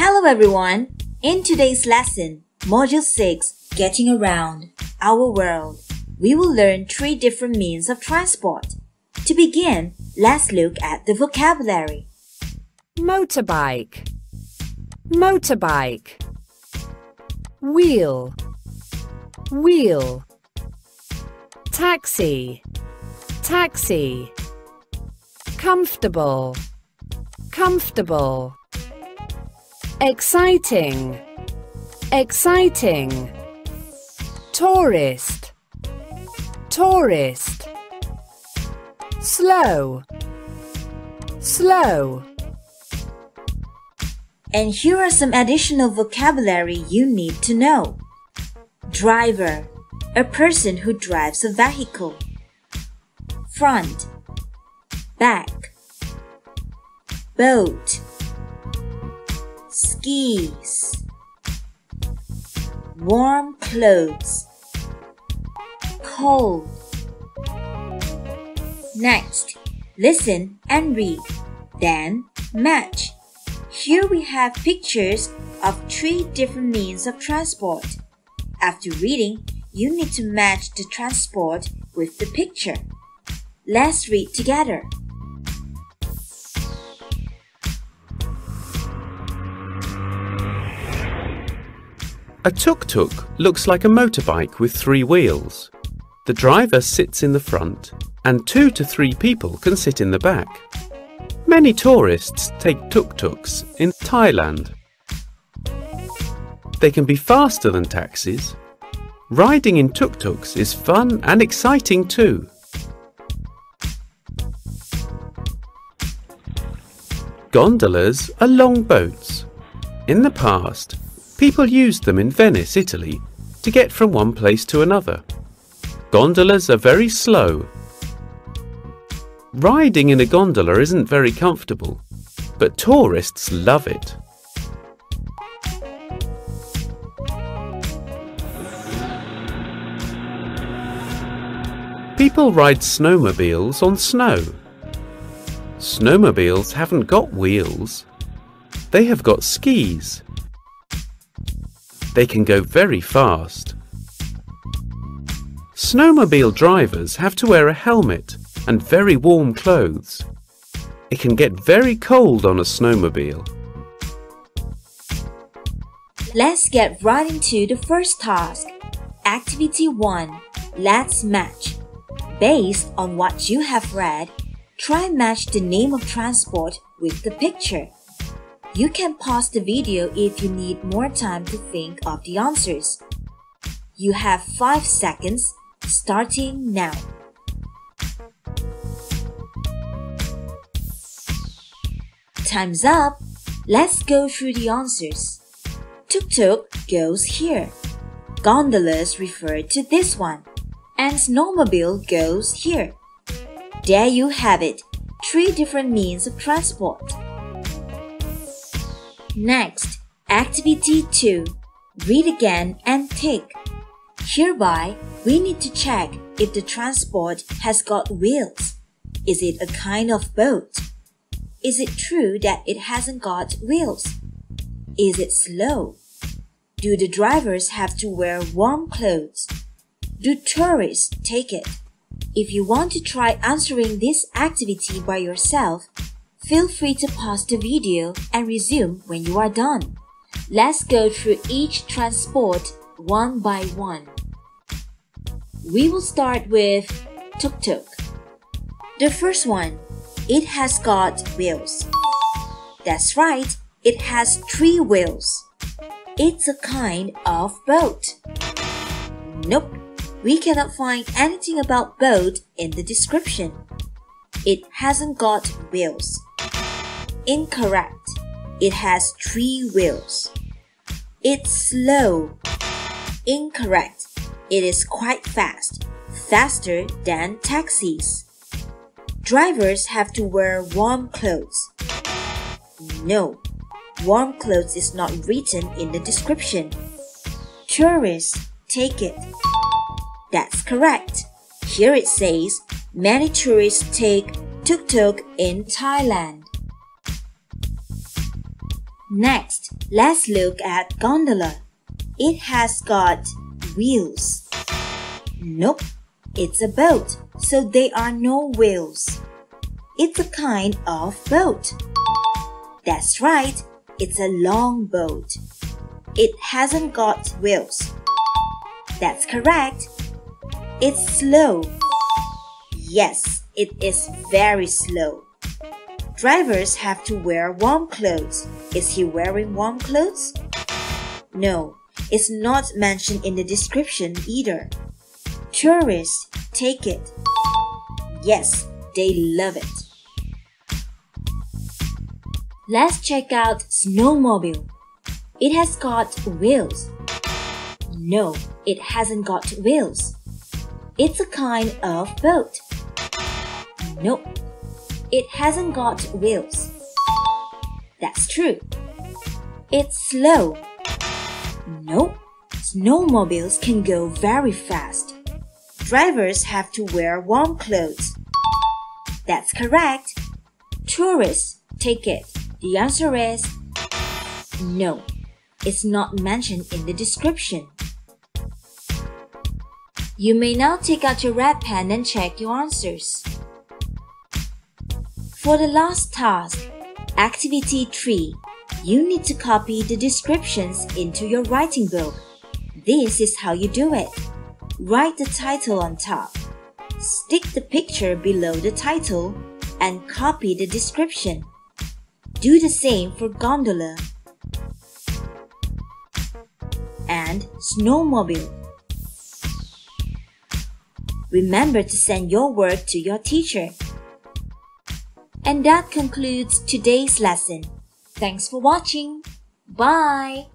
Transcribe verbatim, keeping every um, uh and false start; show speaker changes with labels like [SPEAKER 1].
[SPEAKER 1] Hello everyone! In today's lesson, Module six, Getting Around Our World, we will learn three different means of transport. To begin, let's look at the vocabulary.
[SPEAKER 2] Motorbike, motorbike. Wheel, wheel. Taxi, taxi. Comfortable, comfortable. Exciting, exciting. Tourist, tourist. Slow, slow.
[SPEAKER 1] And here are some additional vocabulary you need to know. Driver, a person who drives a vehicle. Front, back. Boat, skis. Warm clothes, cold. Next, listen and read, then match. Here we have pictures of three different means of transport. After reading, you need to match the transport with the picture. Let's read together.
[SPEAKER 3] A tuk-tuk looks like a motorbike with three wheels. The driver sits in the front and two to three people can sit in the back. Many tourists take tuk-tuks in Thailand. They can be faster than taxis. Riding in tuk-tuks is fun and exciting too. Gondolas are long boats. In the past, people used them in Venice, Italy, to get from one place to another. Gondolas are very slow. Riding in a gondola isn't very comfortable, but tourists love it. People ride snowmobiles on snow. Snowmobiles haven't got wheels. They have got skis. They can go very fast. Snowmobile drivers have to wear a helmet and very warm clothes. It can get very cold on a snowmobile.
[SPEAKER 1] Let's get right into the first task. Activity one. Let's match. Based on what you have read, try match the name of transport with the picture. You can pause the video if you need more time to think of the answers. You have five seconds, starting now. Time's up. Let's go through the answers. Tuk-tuk goes here. Gondolas refer to this one. And snowmobile goes here. There you have it. Three different means of transport. Next, Activity two. Read again and tick. Hereby, we need to check if the transport has got wheels. Is it a kind of boat? Is it true that it hasn't got wheels? Is it slow? Do the drivers have to wear warm clothes? Do tourists take it? If you want to try answering this activity by yourself, feel free to pause the video and resume when you are done. Let's go through each transport one by one. We will start with tuk-tuk. The first one, it has got wheels. That's right, it has three wheels. It's a kind of boat. Nope, we cannot find anything about boat in the description. It hasn't got wheels. Incorrect. It has three wheels. It's slow. Incorrect. It is quite fast, faster than taxis. Drivers have to wear warm clothes. No, warm clothes is not written in the description. Tourists take it. That's correct. Here it says, many tourists take tuk-tuk in Thailand. Next, Let's look at gondola. It has got wheels. Nope, it's a boat, so there are no wheels. It's a kind of boat. That's right, it's a long boat. It hasn't got wheels. That's correct. It's slow. Yes, it is very slow. Drivers have to wear warm clothes. Is he wearing warm clothes? No, it's not mentioned in the description either. Tourists take it. Yes, they love it. Let's check out snowmobile. It has got wheels. No, it hasn't got wheels. It's a kind of boat. Nope, it hasn't got wheels. That's true. It's slow. Nope, snowmobiles can go very fast. Drivers have to wear warm clothes. That's correct. Tourists take it. The answer is no. It's not mentioned in the description. You may now take out your red pen and check your answers. For the last task, Activity three, you need to copy the descriptions into your writing book. This is how you do it. Write the title on top. Stick the picture below the title and copy the description. Do the same for gondola and snowmobile. Remember to send your work to your teacher. And that concludes today's lesson. Thanks for watching. Bye!